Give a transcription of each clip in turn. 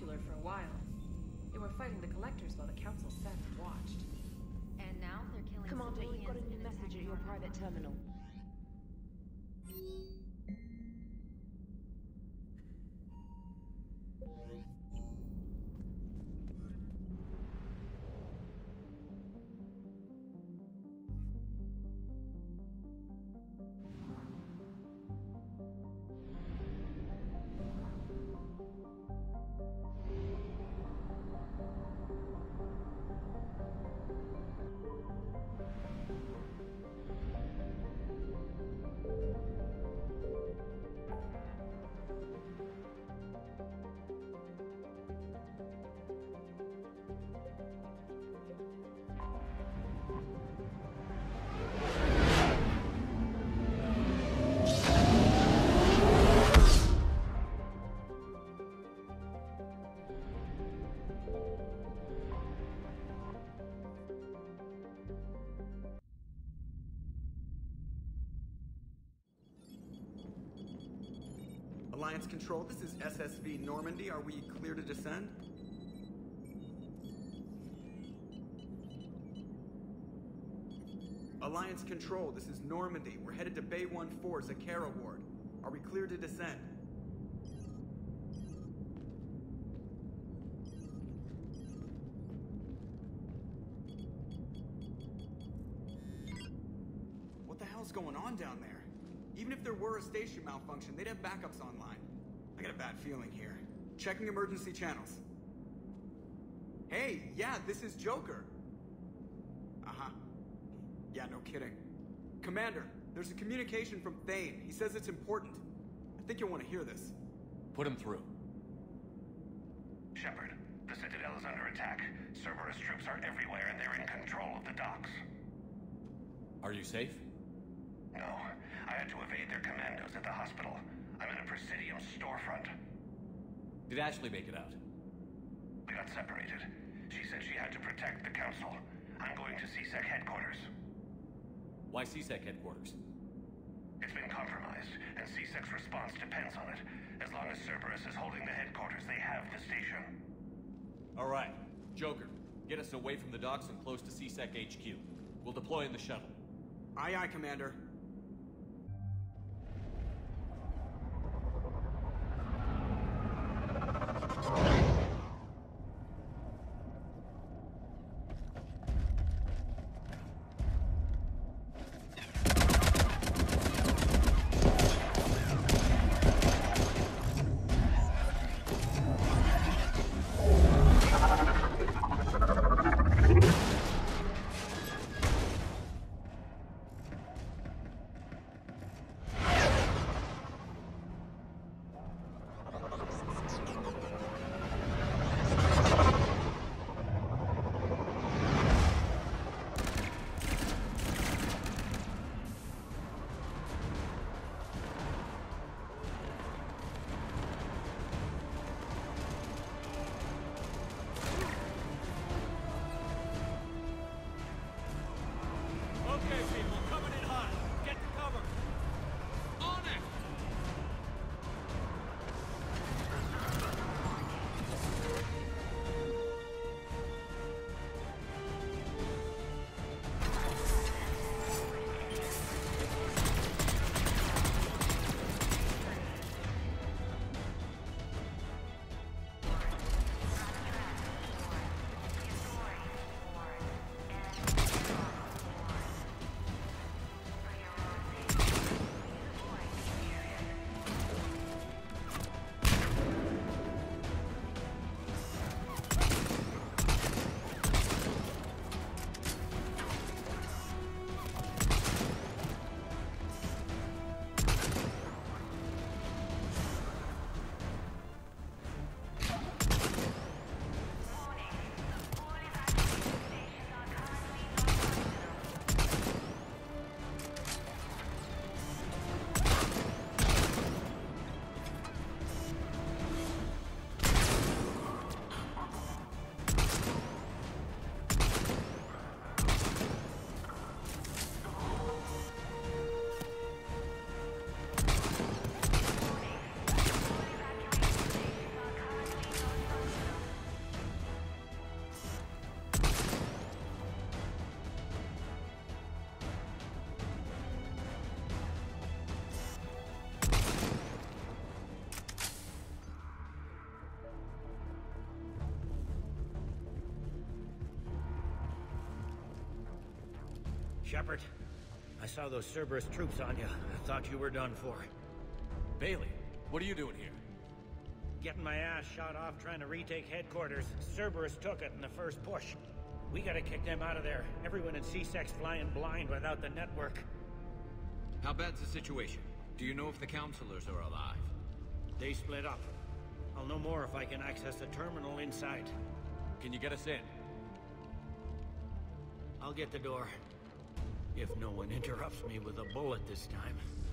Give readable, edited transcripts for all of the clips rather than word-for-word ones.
popular for a while. They were fighting the Collectors while the Council sat and watched. And now they're killing Commander, you've got a civilians new and message at attacking your our private homes. terminal. Alliance Control, this is SSV Normandy. Are we clear to descend? Alliance Control, this is Normandy. We're headed to Bay 1-4, Zakara Ward. Are we clear to descend? What the hell's going on down there? Even if there were a station malfunction, they'd have backups online. I got a bad feeling here. Checking emergency channels. Hey, yeah, this is Joker. Uh-huh. Yeah, no kidding. Commander, there's a communication from Thane. He says it's important. I think you'll want to hear this. Put him through. Shepard, the Citadel is under attack. Cerberus troops are everywhere and they're in control of the docks. Are you safe? No, I had to evade their commandos at the hospital. I'm in a Presidium storefront. Did Ashley make it out? We got separated. She said she had to protect the Council. I'm going to CSEC headquarters. Why CSEC headquarters? It's been compromised, and CSEC's response depends on it. As long as Cerberus is holding the headquarters, they have the station. All right. Joker, get us away from the docks and close to CSEC HQ. We'll deploy in the shuttle. Aye, aye, Commander. Shepard, I saw those Cerberus troops on you. I thought you were done for. Bailey, what are you doing here? Getting my ass shot off trying to retake headquarters. Cerberus took it in the first push. We gotta kick them out of there. Everyone in C-Sec's flying blind without the network. How bad's the situation? Do you know if the counselors are alive? They split up. I'll know more if I can access the terminal inside. Can you get us in? I'll get the door. If no one interrupts me with a bullet this time.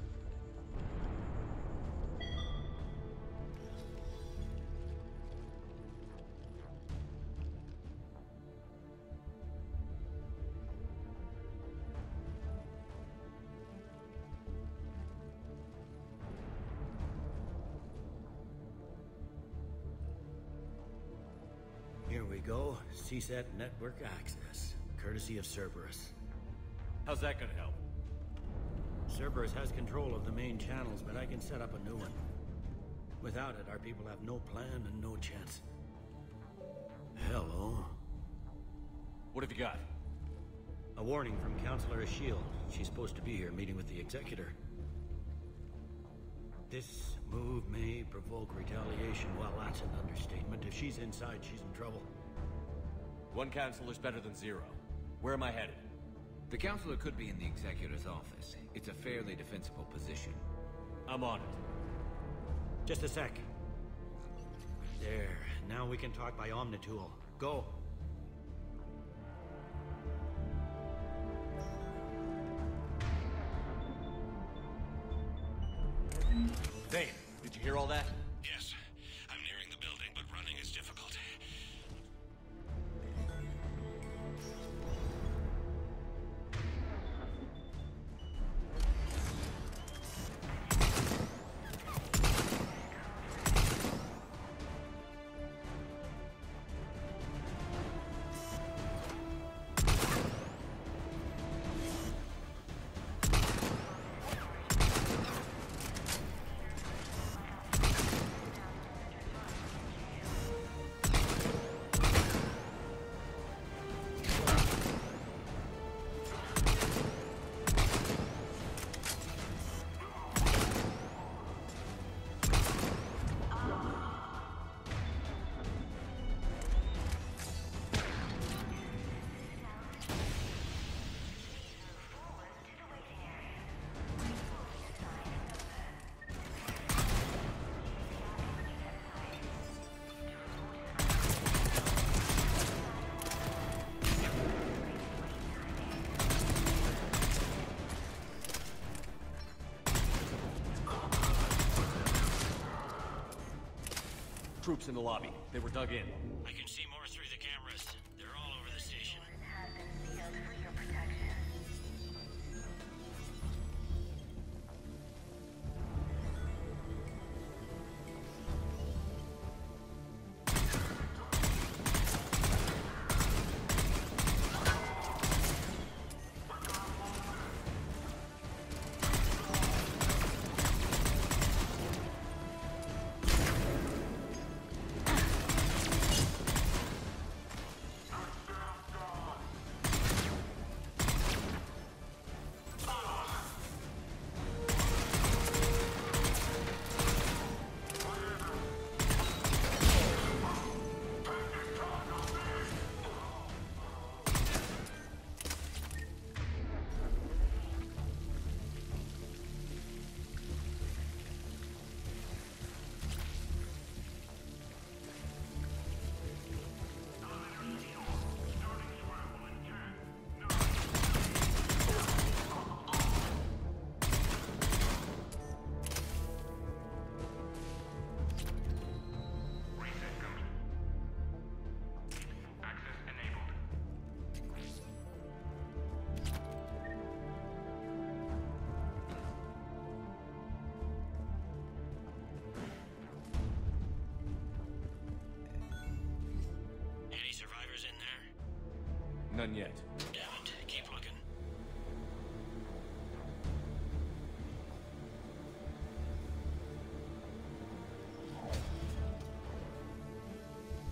Here we go. CSAT network access, courtesy of Cerberus. How's that gonna help? Cerberus has control of the main channels, but I can set up a new one. Without it, our people have no plan and no chance. Hello. What have you got? A warning from Counselor Shield. She's supposed to be here meeting with the Executor. This move may provoke retaliation. Well, that's an understatement. If she's inside, she's in trouble. One counselor's better than zero. Where am I headed? The counselor could be in the Executor's office. It's a fairly defensible position. I'm on it. Just a sec. There. Now we can talk by Omnitool. Go. Thane, did you hear all that? Yes. I'm nearing the building, but running is difficult. Troops in the lobby. They were dug in. I can see more through the cameras. They're all over the station. None yet. Damn it. Keep looking.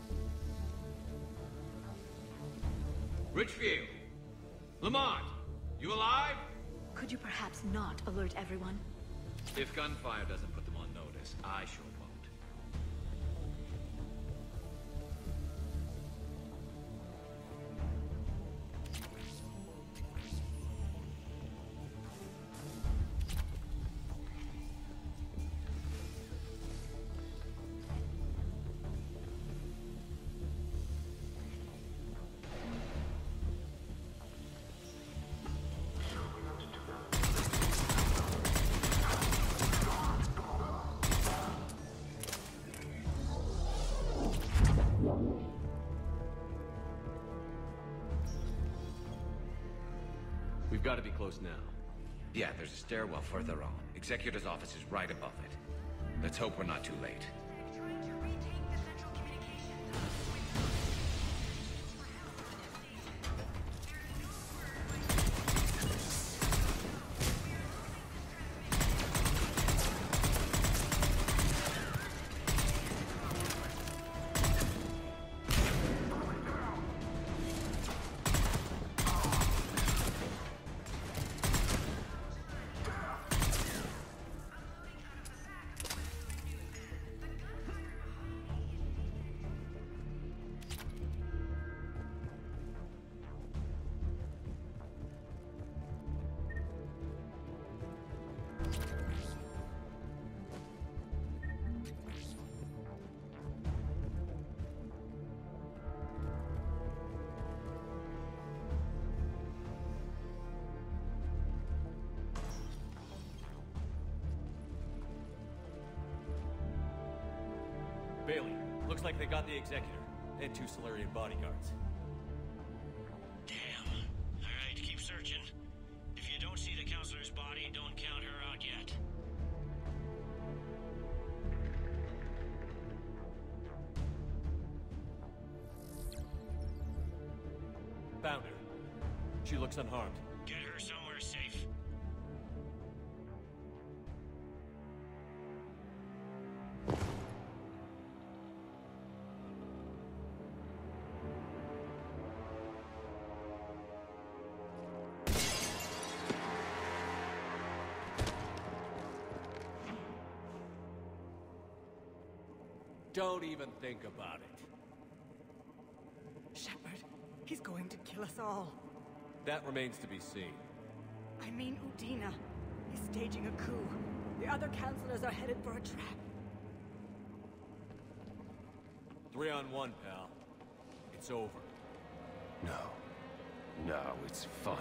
Richfield! Lamont! You alive? Could you perhaps not alert everyone? If gunfire doesn't put them on notice, I sure won't. We've got to be close now. Yeah, there's a stairwell further on. Executor's office is right above it. Let's hope we're not too late. Trying to retake the central communications. Bailey, looks like they got the Executor, and 2 Solarian bodyguards. Damn. Alright, keep searching. If you don't see the counselor's body, don't count her out yet. Found her. She looks unharmed. Get her somewhere safe. Don't even think about it. Shepard, he's going to kill us all. That remains to be seen. I mean Udina. He's staging a coup. The other counselors are headed for a trap. 3 on 1, pal. It's over. No, it's fun.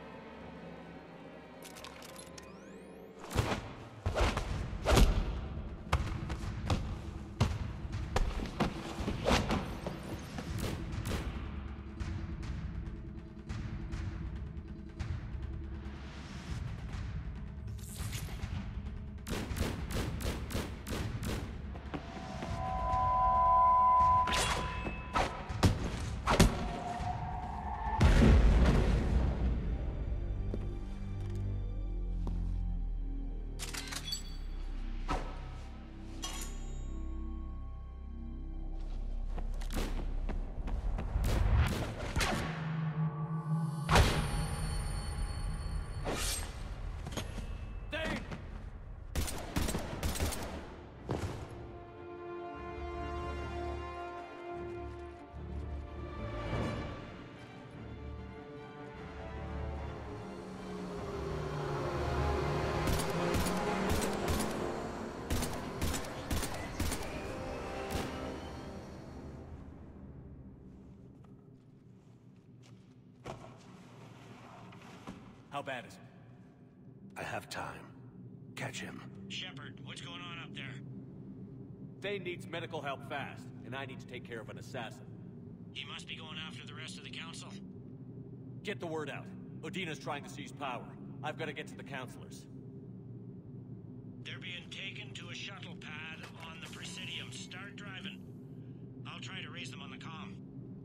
How bad is it? I have time. Catch him. Shepard, what's going on up there? Thane needs medical help fast, and I need to take care of an assassin. He must be going after the rest of the council. Get the word out. Udina's trying to seize power. I've got to get to the counselors. They're being taken to a shuttle pad on the Presidium. Start driving. I'll try to raise them on the comm.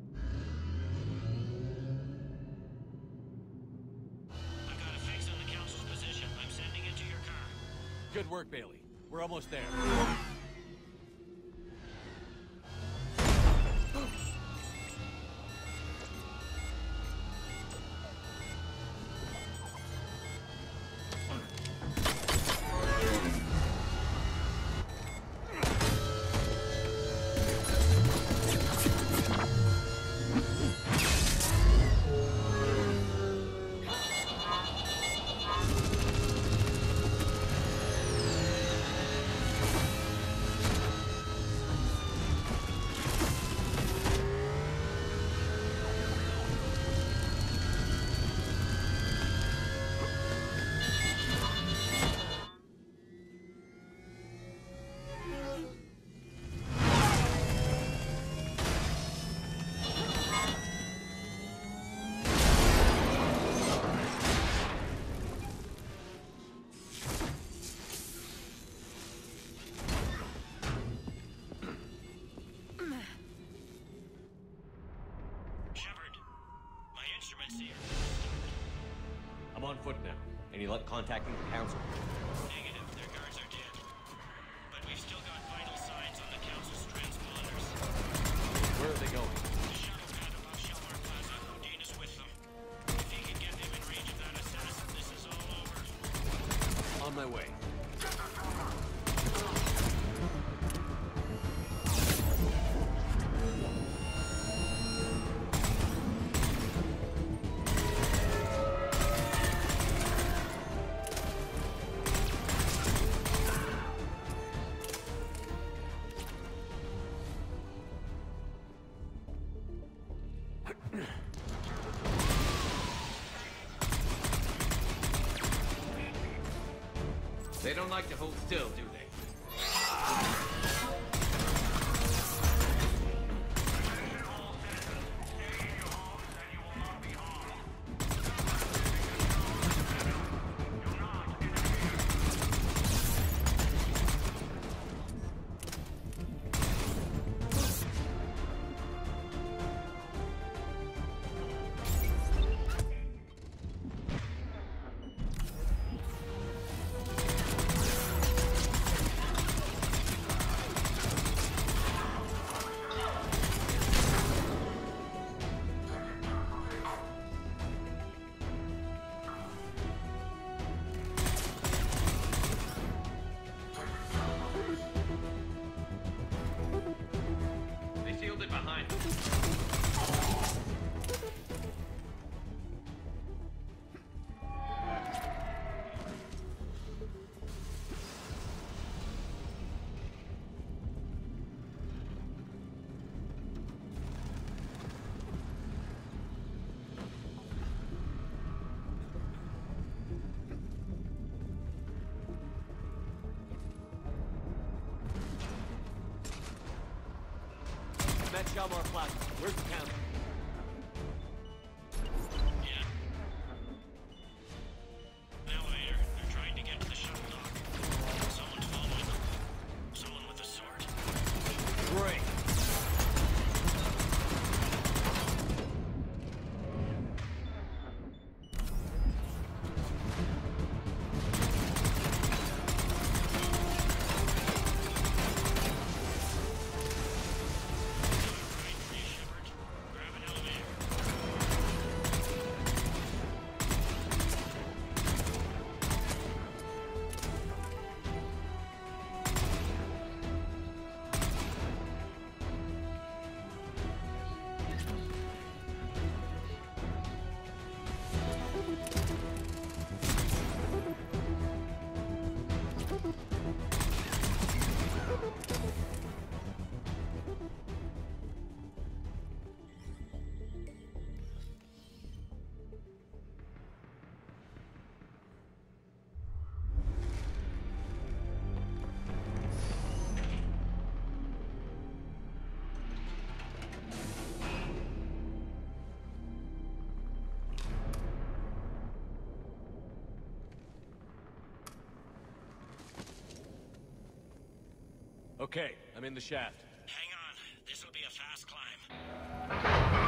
I've got a fix on the council's position. I'm sending it to your car. Good work, Bailey. We're almost there. on foot now. Any luck contacting the council? Negative. Their guards are dead. But we've still got vital signs on the council's transponders. Where are they going? The shuttle pad above Shelmar Plaza. Udina's with them. If he can get them in range of that assassin, this is all over. On my way. They don't like to hold still, do they? They sealed it behind us. I'm at Shalmar Plaza. Where's the council? Yeah. An elevator. They're trying to get to the shuttle dock. Someone's following them. Someone with a sword. Great. Grab an elevator. Okay, I'm in the shaft. Hang on. This'll be a fast climb.